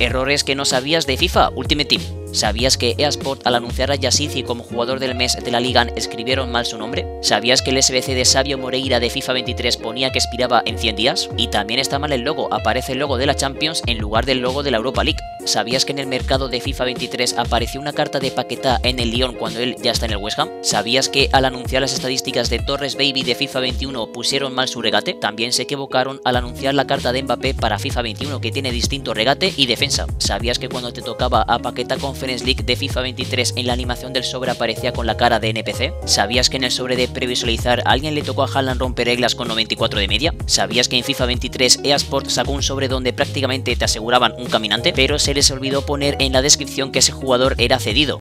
Errores que no sabías de FIFA Ultimate Team. ¿Sabías que eSport al anunciar a Yazici como jugador del mes de la liga escribieron mal su nombre? ¿Sabías que el SBC de Sabio Moreira de FIFA 23 ponía que expiraba en 100 días? Y también está mal el logo, aparece el logo de la Champions en lugar del logo de la Europa League. ¿Sabías que en el mercado de FIFA 23 apareció una carta de Paquetá en el Lyon cuando él ya está en el West Ham? ¿Sabías que al anunciar las estadísticas de Torres Baby de FIFA 21 pusieron mal su regate? También se equivocaron al anunciar la carta de Mbappé para FIFA 21 que tiene distinto regate y defensa. ¿Sabías que cuando te tocaba a Paquetá Conference League de FIFA 23 en la animación del sobre aparecía con la cara de NPC? ¿Sabías que en el sobre de previsualizar a alguien le tocó a Haaland romper reglas con 94 de media? ¿Sabías que en FIFA 23 eSport sacó un sobre donde prácticamente te aseguraban un caminante, pero se les olvidó poner en la descripción que ese jugador era cedido?